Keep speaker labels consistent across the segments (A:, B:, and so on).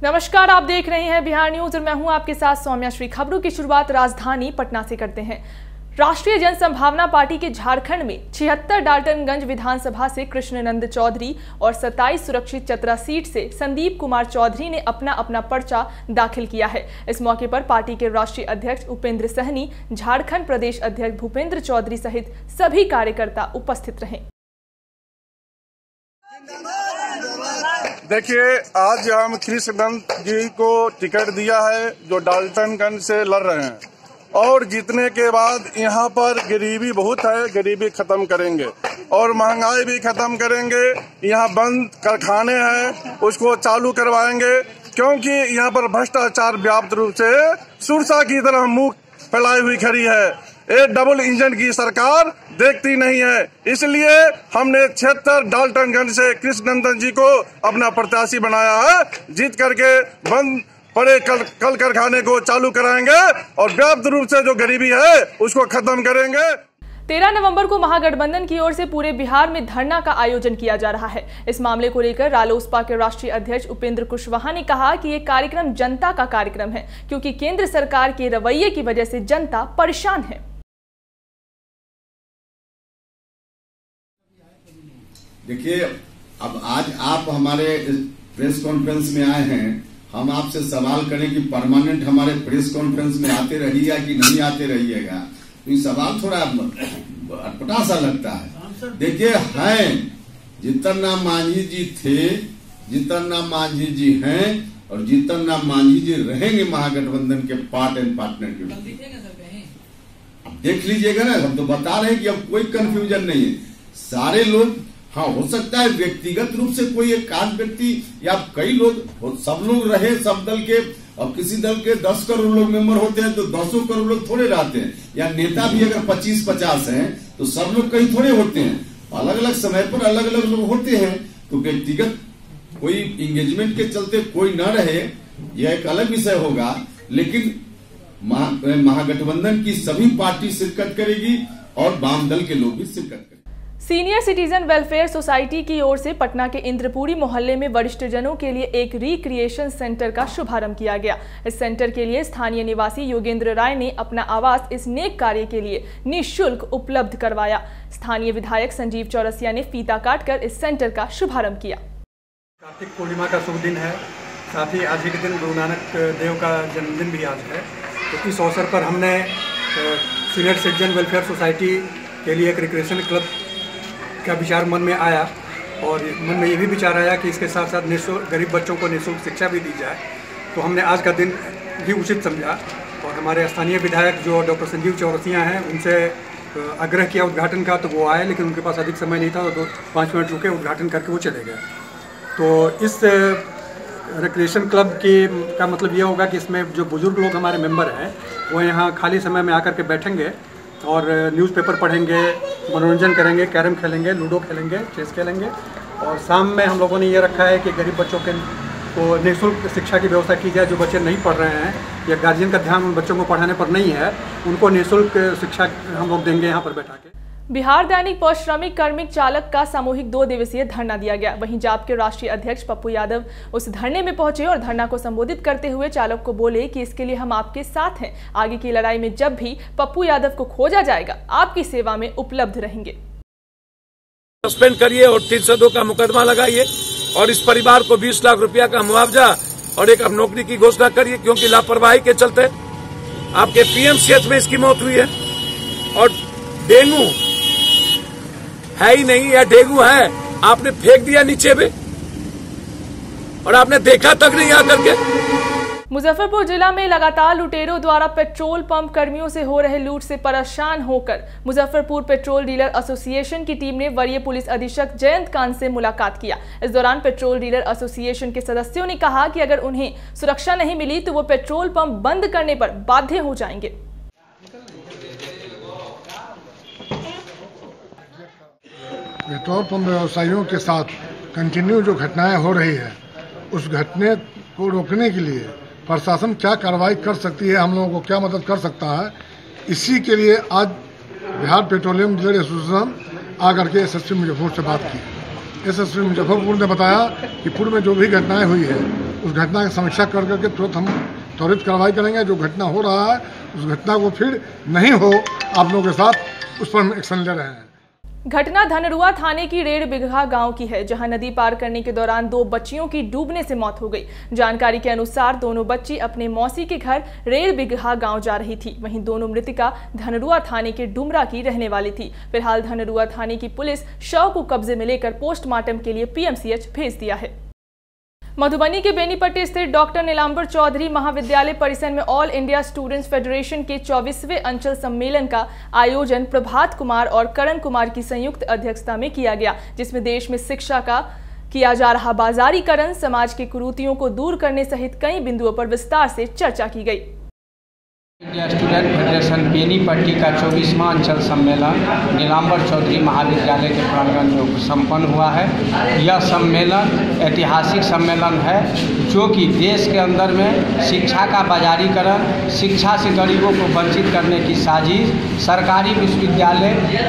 A: नमस्कार, आप देख रहे हैं बिहार न्यूज और मैं हूं आपके साथ सौम्या श्री। खबरों की शुरुआत राजधानी पटना से करते हैं। राष्ट्रीय जनसंभावना पार्टी के झारखंड में 76 डाल्टनगंज विधानसभा से कृष्णनंद चौधरी और 27 सुरक्षित चतरा सीट से संदीप कुमार चौधरी ने अपना अपना पर्चा दाखिल किया है। इस मौके पर पार्टी के राष्ट्रीय अध्यक्ष उपेंद्र सहनी, झारखंड प्रदेश अध्यक्ष भूपेंद्र चौधरी सहित सभी कार्यकर्ता उपस्थित रहे।
B: देखिए, आज हम कृष्णनंद जी को टिकट दिया है जो डाल्टनगंज से लड़ रहे हैं और जीतने के बाद यहाँ पर गरीबी बहुत है, गरीबी खत्म करेंगे और महंगाई भी खत्म करेंगे। यहाँ बंद कारखाने हैं उसको चालू करवाएंगे क्योंकि यहाँ पर भ्रष्टाचार व्याप्त रूप से सुरसा की तरह मुंह फैलाई हुई खड़ी है। ये डबल इंजन की सरकार देखती नहीं है, इसलिए हमने 76 डाल्टनगंज से कृष्णनंदन जी को अपना प्रत्याशी बनाया है। जीत करके बंद पड़े कल कारखाने को चालू कराएंगे और व्याप्त रूप से जो गरीबी है उसको खत्म करेंगे।
A: 13 नवंबर को महागठबंधन की ओर से पूरे बिहार में धरना का आयोजन किया जा रहा है। इस मामले को लेकर रालोसपा के राष्ट्रीय अध्यक्ष उपेंद्र कुशवाहा ने कहा कि ये कार्यक्रम जनता का कार्यक्रम है क्योंकि केंद्र सरकार के रवैये की वजह से जनता परेशान है।
C: देखिए, अब आज आप हमारे प्रेस कॉन्फ्रेंस में आए हैं, हम आपसे सवाल करें कि परमानेंट हमारे प्रेस कॉन्फ्रेंस में आते रहिएगा कि नहीं आते रहिएगा, तो ये सवाल थोड़ा अटपटा सा लगता है। देखिए, हैं जीतन राम मांझी जी थे, जीतन राम मांझी जी हैं और जीतन राम मांझी जी रहेंगे महागठबंधन के पार्ट एंड पार्टनर के रूप। अब देख लीजिएगा ना, हम तो बता रहे हैं कि अब कोई कंफ्यूजन नहीं है। सारे लोग, हाँ हो सकता है व्यक्तिगत रूप से कोई एक आध व्यक्ति या कई लोग, सब लोग रहे सब दल के। अब किसी दल के 10 करोड़ लोग मेंबर होते हैं तो 100 करोड़ लोग थोड़े रहते हैं, या नेता भी अगर 25-50 हैं तो सब लोग कहीं थोड़े होते हैं। अलग अलग समय पर अलग अलग लोग होते हैं, तो व्यक्तिगत कोई इंगेजमेंट के चलते कोई न रहे, यह एक अलग विषय होगा। लेकिन महागठबंधन की सभी पार्टी शिरकत करेगी और वाम दल के लोग भी शिरकत करेंगे।
A: सीनियर सिटीजन वेलफेयर सोसाइटी की ओर से पटना के इंद्रपुरी मोहल्ले में वरिष्ठजनों के लिए एक रिक्रिएशन सेंटर का शुभारंभ किया गया। इस सेंटर के लिए स्थानीय निवासी योगेंद्र राय ने अपना आवास इस नेक कार्य के लिए निःशुल्क उपलब्ध करवाया। स्थानीय विधायक संजीव चौरसिया ने फीता काटकर इस सेंटर का शुभारंभ किया।
D: कार्तिक पूर्णिमा का शुभ दिन है, साथ ही आज ही के दिन गुरु नानक देव का जन्मदिन भी आज है। तो इस अवसर पर हमने सीनियर सिटीजन वेलफेयर सोसाइटी के लिए एक रिक्रिएशन क्लब का विचार मन में आया और मन में ये भी विचार आया कि इसके साथ साथ निःशुल्क गरीब बच्चों को निःशुल्क शिक्षा भी दी जाए। तो हमने आज का दिन भी उचित समझा और हमारे स्थानीय विधायक जो डॉक्टर संजीव चौरसिया हैं उनसे आग्रह किया उद्घाटन का, तो वो आए, लेकिन उनके पास अधिक समय नहीं था तो 5 मिनट रुके, उद्घाटन करके वो चले गए। तो इस रिक्रिएशन क्लब का मतलब ये होगा कि इसमें जो बुजुर्ग लोग हमारे मेंबर हैं वो यहाँ खाली समय में आकर के बैठेंगे और न्यूज़पेपर पढ़ेंगे, मनोरंजन करेंगे, कैरम खेलेंगे, लूडो खेलेंगे, चेस खेलेंगे। और शाम में हम लोगों ने ये रखा है कि गरीब बच्चों को निःशुल्क शिक्षा की व्यवस्था की जाए। जो बच्चे नहीं पढ़ रहे हैं या गार्जियन का ध्यान उन बच्चों को पढ़ाने पर नहीं है, उनको निःशुल्क शिक्षा हम लोग देंगे यहाँ पर बैठा के।
A: बिहार दैनिक पर श्रमिक कार्मिक चालक का सामूहिक 2 दिवसीय धरना दिया गया। वहीं जाप के राष्ट्रीय अध्यक्ष पप्पू यादव उस धरने में पहुंचे और धरना को संबोधित करते हुए चालक को बोले कि इसके लिए हम आपके साथ हैं। आगे की लड़ाई में जब भी पप्पू यादव को खोजा जाएगा, आपकी सेवा में उपलब्ध रहेंगे।
E: सस्पेंड करिए और 302 का मुकदमा लगाइए और इस परिवार को 20 लाख रुपया का मुआवजा और एक नौकरी की घोषणा करिए, क्योंकि लापरवाही के चलते आपके पीएमसीएच में इसकी मौत हुई है। और डेंगू है ही नहीं या डेंगू है, आपने फेंक दिया नीचे में और आपने देखा तक नहीं आकर के।
A: मुजफ्फरपुर जिला में लगातार लुटेरों द्वारा पेट्रोल पंप कर्मियों से हो रहे लूट से परेशान होकर मुजफ्फरपुर पेट्रोल डीलर एसोसिएशन की टीम ने वरीय पुलिस अधीक्षक जयंत कांत से मुलाकात किया। इस दौरान पेट्रोल डीलर एसोसिएशन के सदस्यों ने कहा कि अगर उन्हें सुरक्षा नहीं मिली तो वो पेट्रोल पंप बंद करने पर बाध्य हो जाएंगे।
F: पेट्रोल पंप व्यवसायियों के साथ कंटिन्यू जो घटनाएं हो रही है, उस घटने को रोकने के लिए प्रशासन क्या कार्रवाई कर सकती है, हम लोगों को क्या मदद कर सकता है, इसी के लिए आज बिहार पेट्रोलियम डीलर एसोसिएशन आकर के एसएसपी मुजफ्फरपुर से बात की। एसएसपी मुजफ्फरपुर ने बताया कि पूर्व में जो भी घटनाएं हुई है उस घटना की समीक्षा कर करके तुरंत हम त्वरित कार्रवाई करेंगे। जो घटना हो रहा है उस घटना को फिर नहीं हो, आप लोगों के साथ उस पर हम एक्शन ले रहे हैं।
A: घटना धनरुआ थाने की 1.5 बिगहा गांव की है, जहां नदी पार करने के दौरान 2 बच्चियों की डूबने से मौत हो गई। जानकारी के अनुसार दोनों बच्ची अपने मौसी के घर 1.5 बिगहा गांव जा रही थी। वहीं दोनों मृतिका धनरुआ थाने के डुमरा की रहने वाली थी। फिलहाल धनरुआ थाने की पुलिस शव को कब्जे में लेकर पोस्टमार्टम के लिए पीएमसीएच भेज दिया है। मधुबनी के बेनीपट्टी स्थित डॉक्टर नीलांबर चौधरी महाविद्यालय परिसर में ऑल इंडिया स्टूडेंट्स फेडरेशन के 24वें अंचल सम्मेलन का आयोजन प्रभात कुमार और करण कुमार की संयुक्त अध्यक्षता में किया गया, जिसमें देश में शिक्षा का किया जा रहा बाजारीकरण, समाज के कुरीतियों को दूर करने सहित कई बिंदुओं पर विस्तार से चर्चा की गई।
G: इंडिया स्टूडेंट फेडरेशन बेनीपट्टी का 24वां अंचल सम्मेलन नीलांबर चौधरी महाविद्यालय के प्रांगण में संपन्न हुआ है। यह सम्मेलन ऐतिहासिक सम्मेलन है जो कि देश के अंदर में शिक्षा का बाजारीकरण, शिक्षा से गरीबों को वंचित करने की साजिश, सरकारी विश्वविद्यालय,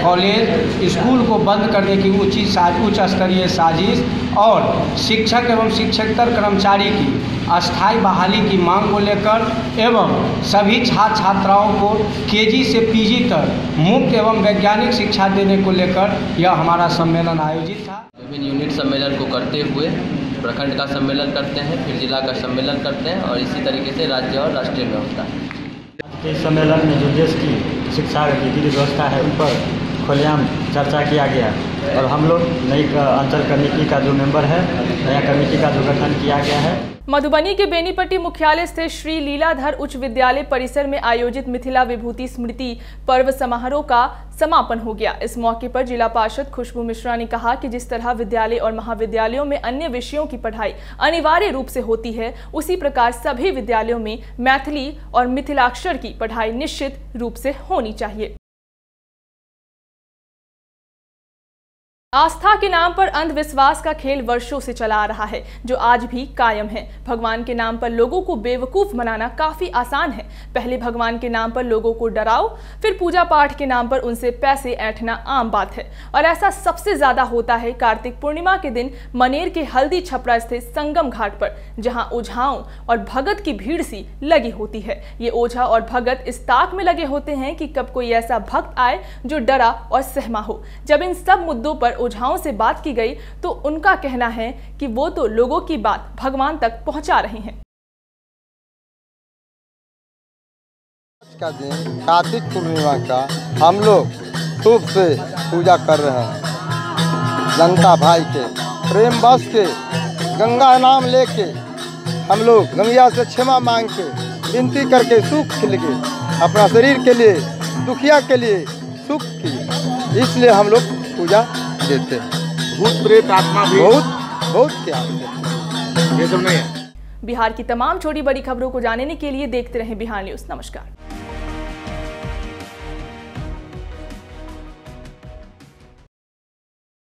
G: कॉलेज, स्कूल को बंद करने की उच्च स्तरीय साजिश और शिक्षक एवं शिक्षकेतर कर्मचारी की अस्थायी बहाली की मांग को लेकर एवं सभी छात्र छात्राओं को केजी से पीजी तक मुफ्त एवं वैज्ञानिक शिक्षा देने को लेकर यह हमारा सम्मेलन आयोजित था।
H: विभिन्न यूनिट सम्मेलन को करते हुए प्रखंड का सम्मेलन करते हैं, फिर जिला का सम्मेलन करते हैं और इसी तरीके से राज्य और राष्ट्रीय में होता है।
I: इस सम्मेलन में जो देश की शिक्षा की व्यवस्था है उन पर खुलेआम चर्चा किया गया और हम लोग नई अंचल कमेटी का जो मेंबर है, नया कमेटी का जो गठन किया गया है।
A: मधुबनी के बेनीपट्टी मुख्यालय स्थित श्री लीलाधर उच्च विद्यालय परिसर में आयोजित मिथिला विभूति स्मृति पर्व समारोह का समापन हो गया। इस मौके पर जिला पार्षद खुशबू मिश्रा ने कहा कि जिस तरह विद्यालय और महाविद्यालयों में अन्य विषयों की पढ़ाई अनिवार्य रूप से होती है, उसी प्रकार सभी विद्यालयों में मैथिली और मिथिलाक्षर की पढ़ाई निश्चित रूप से होनी चाहिए। आस्था के नाम पर अंधविश्वास का खेल वर्षों से चला आ रहा है, जो आज भी कायम है। भगवान के नाम पर लोगों को बेवकूफ बनाना काफी आसान है। पहले भगवान के नाम पर लोगों को डराओ, फिर पूजा पाठ के नाम पर उनसे पैसे ऐंठना आम बात है। और ऐसा सबसे ज्यादा होता है कार्तिक पूर्णिमा के दिन मनेर के हल्दी छपरा स्थित संगम घाट पर, जहां ओझाओं और भगत की भीड़ सी लगी होती है। ये ओझा और भगत इस ताक में लगे होते हैं कि कब कोई ऐसा भक्त आए जो डरा और सहमा हो। जब इन सब मुद्दों पर ओझाओं से बात की गई तो उनका कहना है कि वो तो लोगों की बात भगवान तक पहुंचा रहे हैं।
J: का दिन कार्तिक पूर्णिमा का हम लोग शुभ से पूजा कर रहे हैं। जनता भाई के प्रेम बस के गंगा नाम लेके हम लोग गंगा से क्षमा मांग के विनती करके सुख के लिए, अपना शरीर के लिए, दुखिया के लिए, सुख के लिए, इसलिए हम लोग पूजा देते हैं।
K: भूत प्रेत आत्मा भी
J: बहुत क्या
K: ये सब नहीं है।
A: बिहार की तमाम छोटी बड़ी खबरों को जानने के लिए देखते रहें बिहार न्यूज़। नमस्कार।